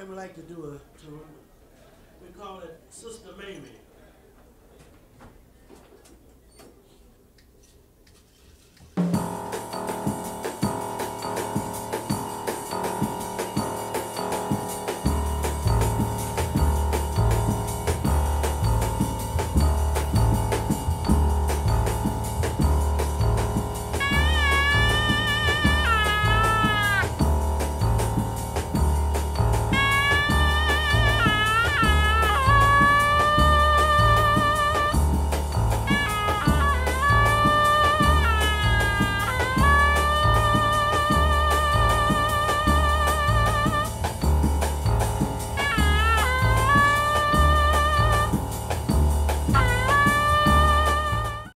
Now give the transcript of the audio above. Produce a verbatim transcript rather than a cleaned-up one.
time we like to do a, to, we call it Sister Mamie.